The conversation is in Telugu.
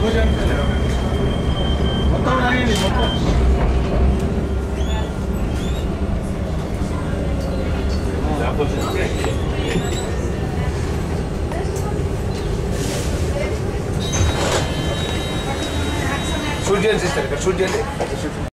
మొత్తం రాయండి మొత్తం. షూట్ చేయండి సిస్టర్, ఇక్కడ షూట్ చేయండి.